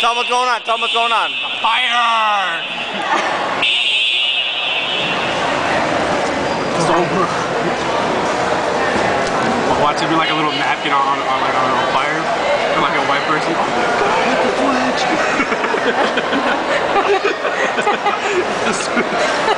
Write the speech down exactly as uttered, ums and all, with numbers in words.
Tell them what's going on. Tell them what's going on. Fire! So, watching me like a little napkin on, on, on like on a fire, or like a white person. Oh my god, look at